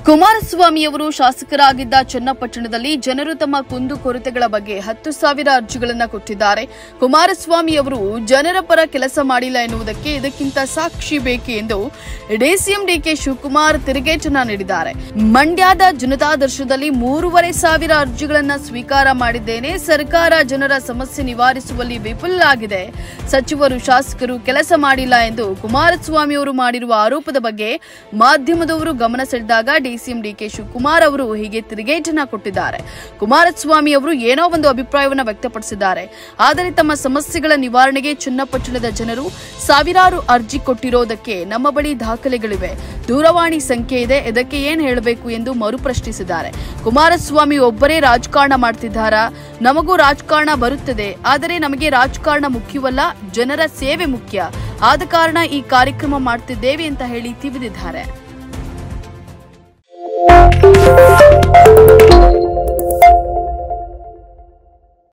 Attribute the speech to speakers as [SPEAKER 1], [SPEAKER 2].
[SPEAKER 1] ಕುಮಾರಸ್ವಾಮಿ ಅವರು ಶಾಸಕರಾಗಿದ್ದ ಚನ್ನಪಟ್ಟಣದಲ್ಲಿ ಜನರು ತಮ್ಮ ಕುಂದುಕೊರತೆಗಳ ಬಗ್ಗೆ 10,000 ಅರ್ಜಿಗಳನ್ನು ಕೊಟ್ಟಿದ್ದಾರೆ. ಕುಮಾರಸ್ವಾಮಿ ಅವರು ಜನರ ಪರ ಕೆಲಸ ಮಾಡಿಲ್ಲ ಎನ್ನುವುದಕ್ಕೆ ಇದಕ್ಕಿಂತ ಸಾಕ್ಷಿ ಬೇಕು ಎಂದು ಡಿಸಿಎಂ ಡಿಕೆ ಶಿವಕುಮಾರ್ ತಿರುಗೇಟನ್ನ ನೀಡಿದ್ದಾರೆ. ಮಂಡ್ಯದ ಜನತಾದರ್ಶನದಲ್ಲಿ 3,500 ಅರ್ಜಿಗಳನ್ನು ಸ್ವೀಕಾರ ಮಾಡಿದ್ದೇನೆ. ಸರ್ಕಾರ ಜನರ ಸಮಸ್ಯೆ ನಿವಾರಿಸುವಲ್ಲಿ ವಿಫಲವಾಗಿದೆ. ಸಚಿವರು ಶಾಸಕರು ಕೆಲಸ ಮಾಡಿಲ್ಲ ಎಂದು ಕುಮಾರಸ್ವಾಮಿ ಅವರು ಮಾಡಿರುವ ಆರೋಪದ ಬಗ್ಗೆ ಮಾಧ್ಯಮದವರು ಗಮನ ಸೆಳೆದಾಗ ಡಿಸಿಎಂ ಡಿಕೆ ಶಿವಕುಮಾರ್ ಅವರು ಹೀಗೆ ತಿರುಗೇಟನ್ನ ಕೊಟ್ಟಿದ್ದಾರೆ. ಕುಮಾರಸ್ವಾಮಿ ಅವರು ಏನೋ ಒಂದು ಅಭಿಪ್ರಾಯವನ್ನು ವ್ಯಕ್ತಪಡಿಸಿದ್ದಾರೆ. ಆದರೆ ತಮ್ಮ ಸಮಸ್ಯೆಗಳ ನಿವಾರಣೆಗೆ ಚನ್ನಪಟ್ಟಣದ ಜನರು ಸಾವಿರಾರು ಅರ್ಜಿ ಕೊಟ್ಟಿರೋದಕ್ಕೆ ನಮ್ಮ ಬಳಿ ದಾಖಲೆಗಳಿವೆ, ದೂರವಾಣಿ ಸಂಖ್ಯೆ ಇದೆ, ಇದಕ್ಕೆ ಏನ್ ಹೇಳಬೇಕು ಎಂದು ಮರುಪ್ರಶ್ನಿಸಿದ್ದಾರೆ. ಕುಮಾರಸ್ವಾಮಿ ಒಬ್ಬರೇ ರಾಜಕಾರಣ ಮಾಡ್ತಿದ್ದಾರಾ? ನಮಗೂ ರಾಜಕಾರಣ ಬರುತ್ತದೆ, ಆದರೆ ನಮಗೆ ರಾಜಕಾರಣ ಮುಖ್ಯವಲ್ಲ, ಜನರ ಸೇವೆ ಮುಖ್ಯ. ಆದ ಕಾರಣ ಈ ಕಾರ್ಯಕ್ರಮ ಮಾಡ್ತಿದ್ದೇವೆ ಅಂತ ಹೇಳಿ ತಿವಿದಿದ್ದಾರೆ.